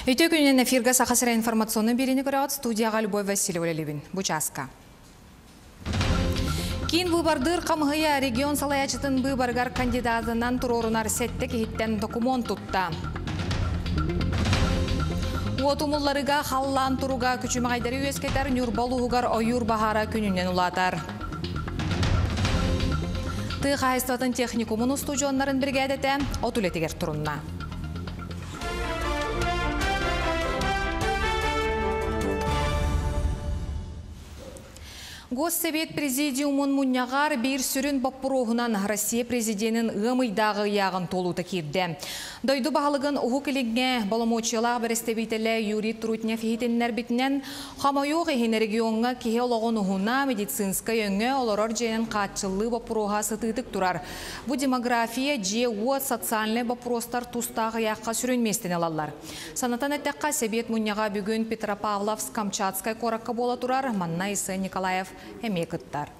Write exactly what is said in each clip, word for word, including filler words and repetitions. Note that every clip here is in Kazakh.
Өте күнен эфирға сақасыра информационный берені көріғат студияға Любовь Васильева Левин. Бучаска. Кейін бұбардыр қамғыя регион салаячытын бұбарғар кандидатынан тұрорынар сәтті кейттен документ тұтта. Отумылларыға қаллан тұруға күчімі ғайдары өскетер нүрбалуғығар ойыр бағара күнінен ұлатар. Тыға айстатын техникумын студионларын бірге әдеті отулетігер тұрынна. Госсовет президиумын мұннағар бір сүрін баппыруғынан Россия президентін ғымыйдағы яғын толуты керді. Дойду бағылығын ұғы келігіне баламочылақ бірістебейтілі Юрий Трутнев ехетінлер бітінен қамайоқ ехен регионға кеге олығын ұғына медицинска өңі оларар жайын қатшылы баппыруға сытытық тұрар. Бұ демография же от социальный баппыростар тұстағы яққа сүрінместен алалар. Санатан әттәққа себет мұнняға бүгін Петропавловск, Камчатскай қораққа бола тұрар Манна Исы Николаев эмекыттар.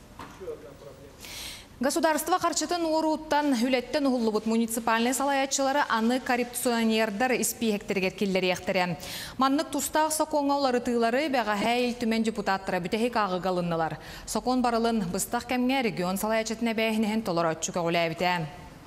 Государство қарчытын оруыттан үлеттен ұғылыбыт муниципальный салаятчылары аны коррупционердар испиектергер келлері ектірі. Маннық тұстақ соқоңаулары тыйлары бәға әйіл түмен депутаттары бүтәхек ағы қалыннылар. Соқон барылын бұстақ кәмге регион салаятчытына бәйінен толар өтчігі ғылайбіті.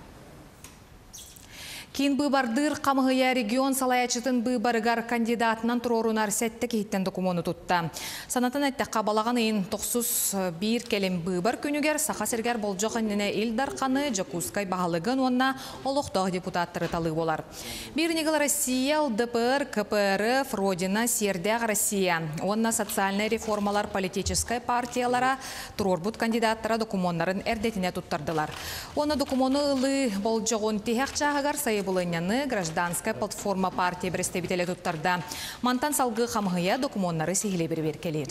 Кейін бұбардыр қамғыя регион салаячытын бұбарығар кандидатынан тұрорунар сәтті кейттен документы тұтта. Санатын әтті қабалаған ең тоқсыз бір келем бұбар күнігер сақа сергер болжоғыніне Илдар қаны Жакускай бағалығын онна олықтағы депутаттары талы болар. Бір негіл Россия, ЛДПР, КПРФ, Родина, Сердяг Россия. Онна социальный реформалар политической партиялара тұрорбұт кандидаттара документтарын әрдетіне тұттардылар. Онна документы ұлы болжоғын тегек чағығар сайы Булыняны гражданская платформа партии представителей туттарда. Мантан салгы хамгыя документтары сихиле бер келер.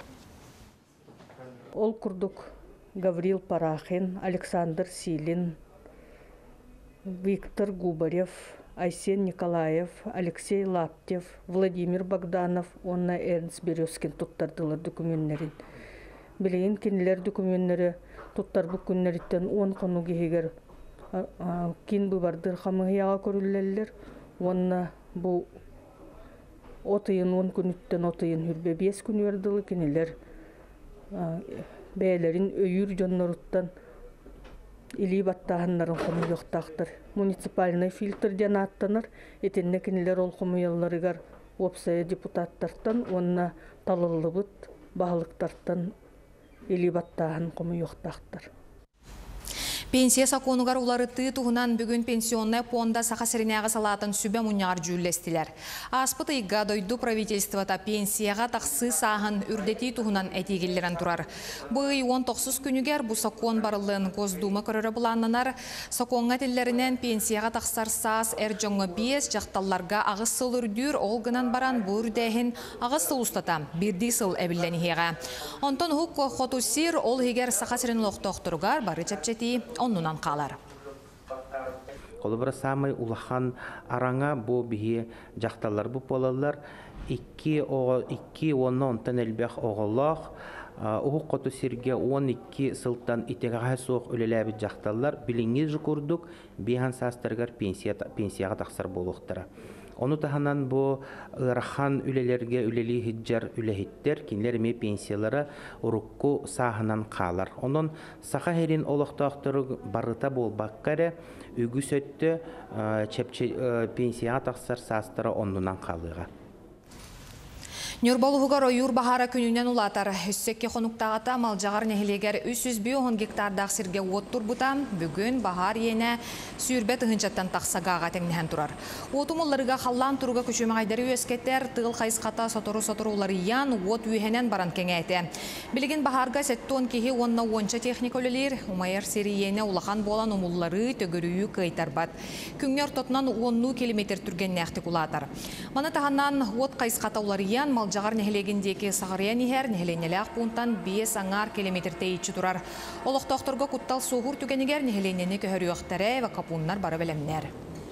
Ол курдук Гаврил Парахин, Александр Силин, Виктор Губарев, Айсен Николаев, Алексей Лаптев, Владимир Богданов, онна Эрнст Березкин туттардылар документтарын. Билейин кинилер документтары туттар бу күннәрттен он кону гегер кин бұбардыр қамығыяға көрілелер, онна бұл отыйын он күніттен отыйын үрбе бес күн өрділі кенелер бәлерін өйір жонларыттан илі баттағынларын қомы жоқтақтыр. Муниципальный фильтрден аттаныр, етенне кенелер ол қомыяларығар опсая депутаттартан, онна талылы бұд бағылықтартан илі баттағын қомы жоқтақтыр. Пенсия сақонуғар уларыты туғынан бүгін пенсионный понда сақасырынеға салатын сүбе мұнияр жүлестілер. Аспыты иға дойду правительствата пенсияға тақсы сағын үрдеті туғынан әтегелерін тұрар. Бұй он тоғыз күнігер бұл сақон барылын Госдума көрірі бұланнанар. Сақонға тілерінен пенсияға тақсар саас әр жоңы бес жақталларға ағыз сыл үрдір олғынан баран бұл үрдәхін ағыз сыл ұстата бірді сыл әбілдені хеға. Онтон хук қотусир ол хегер сақасырын лоқтоқтырғар бары чәпчеті оннунан қалар. Қолыбыра самай улахан араңа бұ бігі жақталар бұ болалар. Икки онна онтан әлбәқ оғылақ. Оғы қоту сирге он икки сылттан итеғаға соқ өлеләбі жақталар. Біліңіз жүкірдік бейхан састырғар пенсияға тақсар болуқтыра. Оны таханан бу ырхан үлелерге үлели хиджар үлехиттер, кинлер ме пенсиялары урукку сахынан қалар. Онон саха херин олықтақтыры барыта болбаққары үгіс өтті пенсияға тақсар састыры оннынан қалыға. Нюрбалуғар ойыр бағара күнінен ұлатар. Үссекке қонуқтағата малжағар нәхілегер үш жүз он гектардақ сірге оттур бұтам, бүгін бағар ені сүйірбе тұхынчаттан тақсағаға тәңнен тұрар. Отумылларыға қаллан тұруға күшімі ғайдары өскеттер, тұғыл қайысқата сотыру-сотыру олары ян от үйхенен баран кәңәйті. Білген бағарға сәттон кеге онна онша техника өлелер, умайыр сериені улақан болан умуллары төгірүйі кайтарбат. Күнгер тотынан онну километр түрген нәқті құлатар. Маны тағаннан от қайысқата олары ян жағар нәхілегіндегі сағырия нехер нәхіленелі ақпуынтан бес аңар километр тейітші тұрар. Олықтақтырға құттал соғыр түгенігер нәхіленені көхірі өқтәрі вә қапуынлар бары білімнер.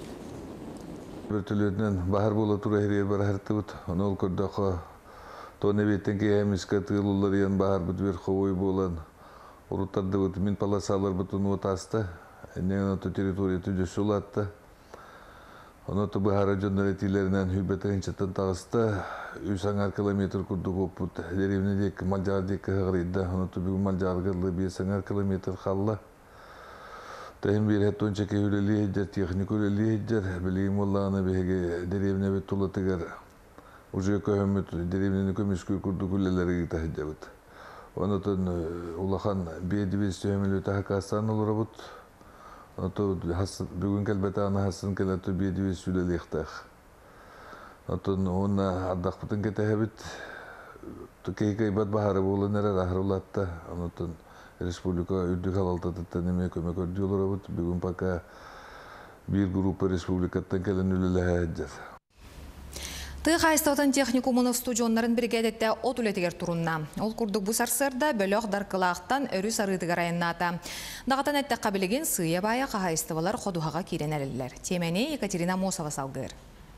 Бір түлетінен бағар бола тұра әрер бар әрті бұд. Оны ол көрдіқі тоны беттен кейеміскі тұғылылар ең бағар бұд бер қойы болан. Ұрыттарды бұд мен паласалар бұд ұны отасты. Әнен өті территория түдесі ұлатты. Оны тубыхара жондар этилеринен хүлбетен чаттан тагыста үч аңар километр курдук опут деревне дек малжар дек гырыйда оны тубуг малжарга беш аңар километр халла. Тайм бир хеттон чеке үлели жер техник үлели жер билим улланы беге деревне бет тулатыгар уже көмөт деревнени көмүскө курдук үлелерге тахжабыт. Онотон улахан бедибес төмөлү тахакасан олорбут. Ото бүгүн келбете ана хасын келету бедибес үлелехтах. Отон онна аддакпытын кетебит. Тукейкей бат бахары болынера рахрулатта. Онотон республика үрдүк халалтатыттан эме көмөк көрдү олорбут. Бүгүн пока бир группа республикаттан келен үлелехе. Тыға айстауытын техникумының студионларын бригадетті от үлетігер турунна. Ол күрдік бұ сарсырда бөліқ дарқылақтан өрі сарыдығар айынната. Дағатан әтті қабілеген сыя бая қаға айстывалар қодуғаға керен әлілер. Темені Екатерина Мосова салғыр.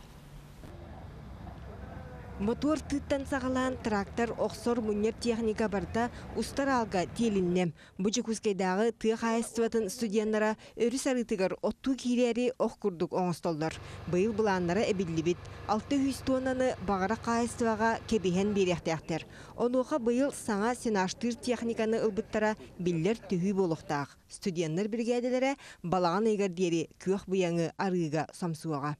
Мотор тыттан сағалан трактор оқсор мұнер техника барда ұстар алға теліннем. Бұжы күскейдағы тыға айстыватын студиянлара өрі сарытығар отту кейлері оқ күрдік оңыстолдар. Бұйыл бұланлары әбілі алты жүз тоннаны бағара қайыстываға кебіген беректектер. Онуға бұйыл саңа сенаштыр техниканы ұлбыттара білдер түхі болуқтақ. Студиянлар бригадалары балаған егердері көк бұяңы арыға самсуаға.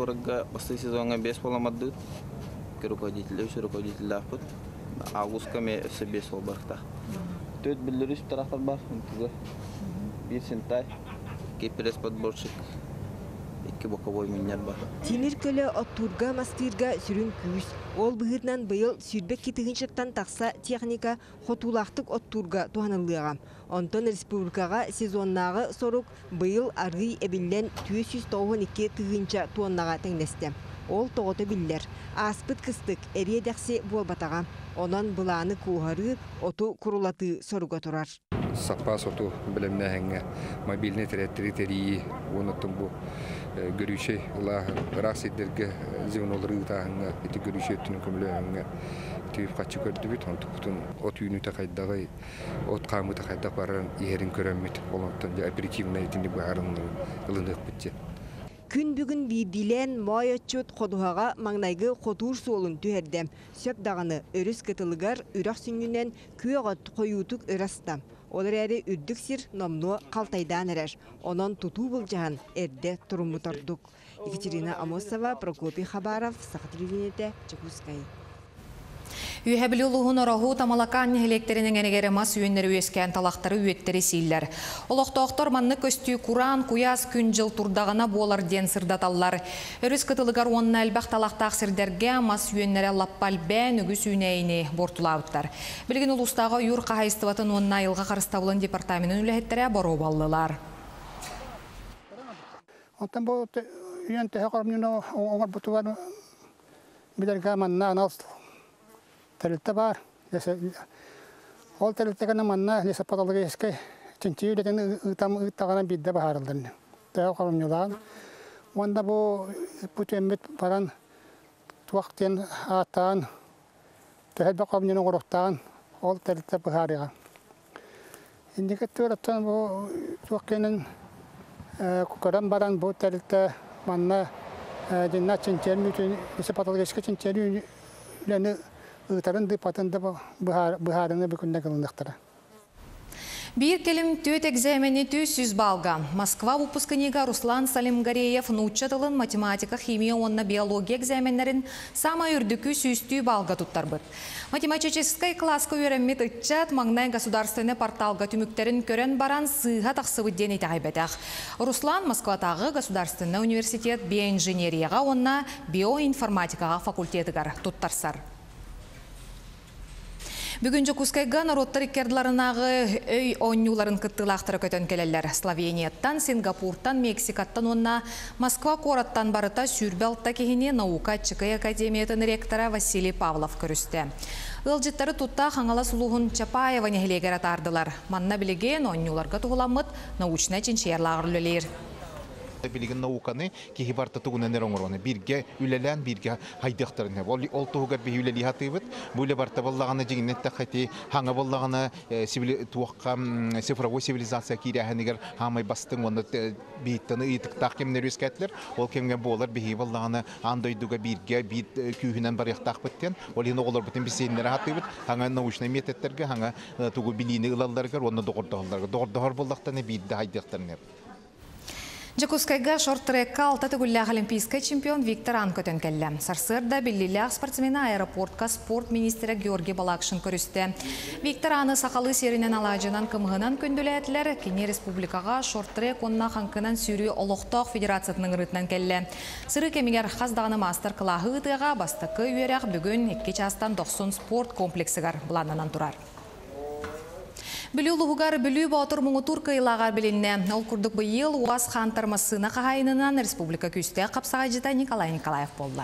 Руководитель, все руководитель лапут, августками себе собрата. Тут белорус трактор бар, бир сентай, кепрес подборщик, iki боковой минер бар. Тимир көлі оттурга мастырга сүрін күйіс. Ол бұғырнан бұйыл сүрбек кетігіншіқтан тақса техника хотулақтық оттурга туғанылыға. Онтон республикаға сезоннағы сорук бұйыл арғы әбілден төрт жүз тоқсан екі тығынша туғаннаға тәңнесті. Ол тоғыты білдер. Аспыт кыстык әредәқсе болбатаға. Онан бұланы куғары оту құрулаты соруға тұрар. Сапас оту білімне әңі мобильный территории оныттың бұл көріші рақсидерге зевін олар ұйтағыңа еті көріші өттінің көмілі әңі түйіп қатшы көрді бет. Онтықтың от үйіні тақайдағы от қамы тақайдақ баран ерін көрәмет. Олантын оперативна етінде бұғарын ұлындық бітті. Күн бүгін бейділен май отчет қодуғаға маңнайғы қотуыр суолын түйердем. Сөп дағаны өріс кытылығар үрақ сүнгінен күйеғат қойутық ұрастам. Олар әрі үрдік сір номну қалтайдан әрәш. Онан тұту бұл жағын әрді тұрымы тұрдық. Екатерина Амосова, Прокопий Хабаров, Сақатырювенеті, Чекускай. Үйәбілі ұлығын орағу тамалакан электерінің әнегері мас үйендері өскен талақтары үйеттері сейлер. Олықтоқтор манны көстүй Куран, Куяс күн жыл турдағына болар ден сырдаталар. Өріс кытылығар онына әлбәқ талақтақ сірдерге мас үйендері лаппал бән үгіс үйнәйіне бортулауыттар. Білген ұлыстағы үйір қағайыстыватын онына айылға қарыстауылын департаментін үләхеттері боро балылар. Онтан бұл үйентігі қарымнен оңар бұтуған білерге манна аналыстыл. Тәрілті бар. Ол тәрілтігіні манна лесі паталығы ескі чинчи үлетін ұйтағынан бидді бағарылдың. Тәу қалымнылаған. Онда бұл бүтемет баран туақтен аттаған, тәхәлбі қалымнының ғұрықтаған ол тәрілті бағарыға. Ендегі түріттен бұл туақкенің күкірін баран бұл тәрілті манна жинна чинчерін үйтін, лесі паталығы ескі чинчерін үлені Ытарын дыпатында бұхарыны бүкінді қылындықтыра. Бір келім төт экзамені төс жүз балға. Москва выпусканиға Руслан Салимгареев научатылын математика, химия, онна биология экзаменлерін сама үрдікі сүйісті балға тұттар бұд. Математическай класска үйрәммет ұтчат маңнай государственный порталға түміктерін көрін баран сыға тақсы бұдден еті ғайбәдәқ. Руслан Москватағы государственный университет биоинженерияға, онна биоинформатикаға факультетігар тұттарсар. Бүгін Жокускайға народтар иккерділарынағы өй оңнюларын кыттылақтыры көтен келелер. Словениеттан, Сингапуртан, Мексикаттан, онна Москва кораттан барыта сүрбелтта кехіне наука Чыкай академиятын ректора Василий Павлов көрісті. Ылжыттары тұтта қаңала сұлуғын Чапаева нехелегер атардылар. Манна білеген оңнюларға тұғыламыд научна чиншерлағыр лөлер. Билигин науканы кихи барта тугунан эроңороны бирге үлелән бирге хайдыктырны. Ол ол тугар би үлели хатыбыт. Буле барта боллаганы жигнетте хати хаңа боллаганы сивил туакка цифровой цивилизация кирәһенегер хамай бастың оны биттәне итиктак кемнер үскәтләр. Ол кемгә болар би боллаганы андойдуга бирге бит күһүнән бар яктак биттен. Ол ины олар битен бисеннәр хатыбыт. Хаңа научный методтарга хаңа тугу билини ылалларга оны догордаларга догордагар боллактаны бидде хайдыктырны. Жакускайга шорт-трекка алты төгүлләг олимпийский чемпион Виктор Ан көтөн келле. Сарсырда биллиләг спортсмена аэропортка спорт министрі Георгий Балакшин көрісті. Виктор Аны сақалы серінен алажынан кымғынан көнділәтлер Кене республикаға шорт-трек онна қанқынан сүйрі олықтақ федерациятының рытынан келле. Сыры кемегер хаздағыны мастер қылағы ұтыға бастықы үйерек бүгін екі частан тоқсан спорт комплексігар бұланынан тұрар. Білі ұлығығар білі баутыр мұңы турка илағар білінне. Ол күрдік бұйыл уаз қантармасына қағайынынан республика күсте қапсаға жита Николай Николаев болды.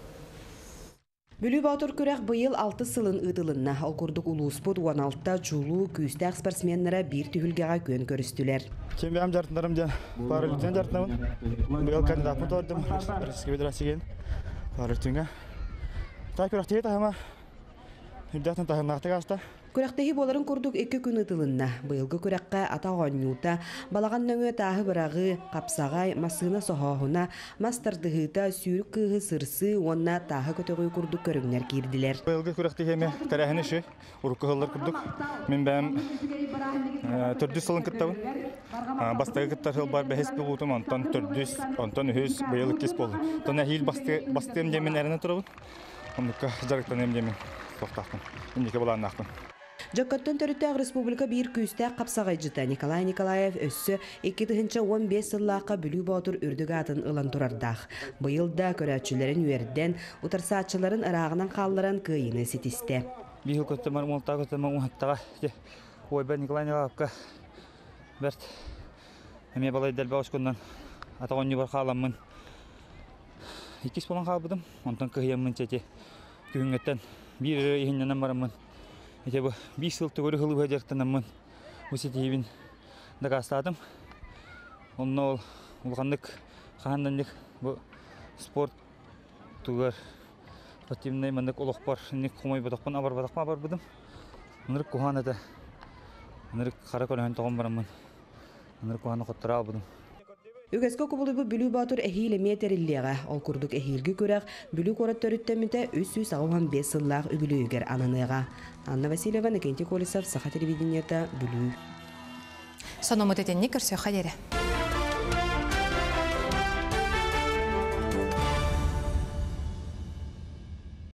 Бүлі баутыр көрек бұйыл алты сылын ұдылынна. Ол күрдік ұлуыспыд он алтыда жулу күстәқ спортсменлері бір түхілгеға көн көрістілер. Чемпион жартындарым ден паралитен жартынамын. Бұйыл кандидатпын тордым. Российский федерацияген паралитенге. Та көректегі тағыма. Үрдәтін тағымнақтық ашта. Көрәктәһи боларын күрдік екі күн ұтылынна. Бұйылғы көрәкқа ата ғанюта, балаған нөңі тағы бірағы, қапсағай, масына соғауына, мастардығыта, сүйрік кығы сырсы, онна тағы көтіғой күрдік көріңнер кейірділер. Бұйылғы көрәктәһи әме тәрәхіні ши, ұрыққы ғылар күрдік. Мен бәм түрдіс сылын күттауын. Бастағы күттар ғыл бар бәхес білуытым, онтан түрдіс, онтан үхіз бұйылық кес болды. Тон әхил бастығым демен әріні тұрауын. Ондыққа жарықтан әмдемен соқтақпын. Үндеке болағын ақпын. Жаккаттан төріттәғ республика бір күстәқ қапсағай жыта Николай Николаев өссі екі мың он бес сыллаққа бүлі баутыр үрдігі атын ылан тұрардақ. Бұйылда көрәтшілерін үйерден, ұтарсатшыларын ырағынан қалларан күйіні сетісті. Бейіл көттімар, молта көттімар, ұңаттаға. Ойба Николай Николаевқа бәрт. Әме балай дәлбі ауышқындан атағын бар қаламын. Екес болан қалбыдым, онтан күйемін сәте күйінгеттен бір ехіннен барамын. Ете бұл бес сылты көрі ғылы ғадияқтанамын. Өсеті ебін дағастадым. Онына ол ұлғандық, қағандандық бұл спорт тұғар спортивный мандық олық бар. Нек құмай бадақпын, абар бадақпын, абар бұдым. Онырық құған әді. Онырық қара көріген тоғын барамын. Онырық құғаны құттыра бұдым. Үгеске көбілі бүлі батыр әхейлі метеріліға. Ол күрдік әхейлгі көрәқ бүлі қорат төріттеміті үс жүз алған бес сыллақ үбілі үгер аныныға. Анна Васильева, Накенти Колесов, Саха телевидениета, бүлі. Сономы тетенне көрсе қадері.